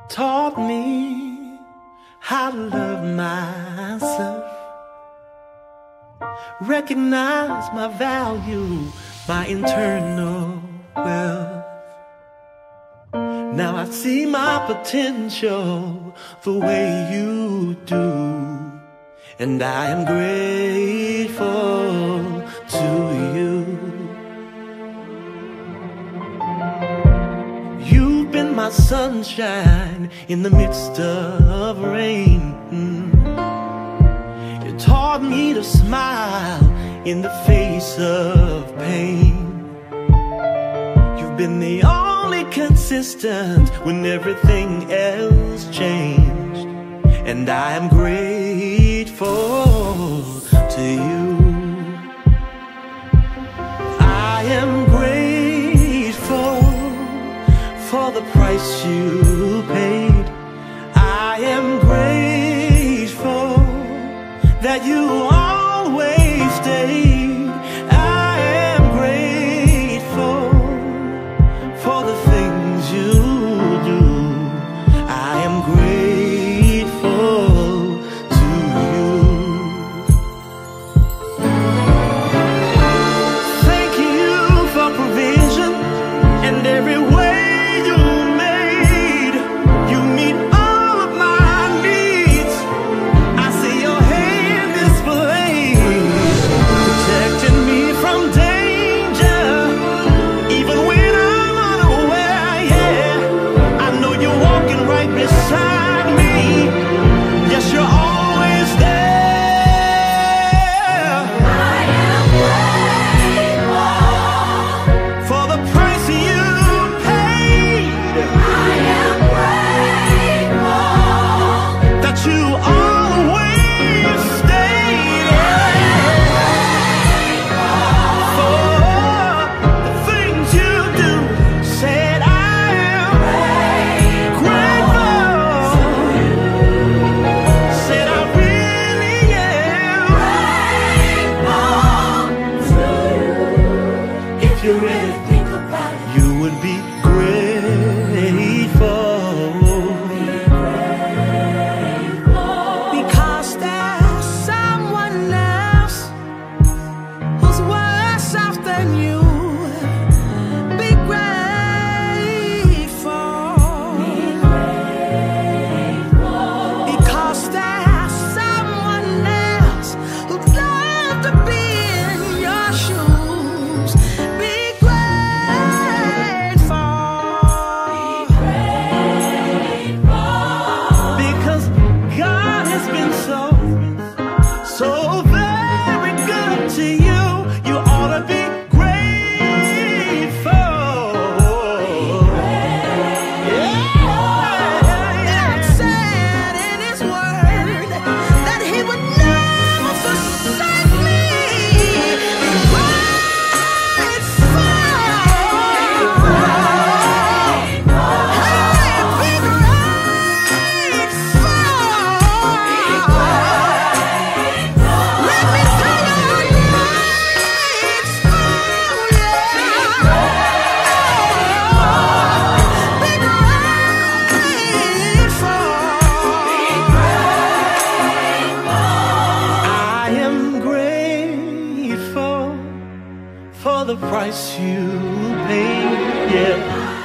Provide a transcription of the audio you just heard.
taught me how to love myself, recognize my value, my internal wealth. Now I see my potential the way you do, and I am grateful to you. You've been my sunshine in the midst of rain. You taught me to smile in the face of pain. You've been the only consistent when everything else changed, and I am grateful to you. I am grateful for the price you paid. I am grateful that you always stayed. I am grateful for the things you do. I am grateful to you. Thank you for provision and every way you made. You meet all of my needs. I see your hand displayed, protecting me from danger, even when I'm unaware. Yeah, I know you're walking right beside me. Yes, you're always there. I am grateful For the price you paid, I am grateful that you always stayed. For the things you do, said I am grateful. Said I really am. If you really Think about it. you would be grateful. Because there's someone else who's worse off than you. Be grateful. Because there's someone else who'd love to be in your shoes. Be grateful. Because God has been so very good to you. You ought to be grateful. God said in His word that He would never forsake me. Be grateful. Let me tell you, I'm I am grateful for the price you paid. Yeah.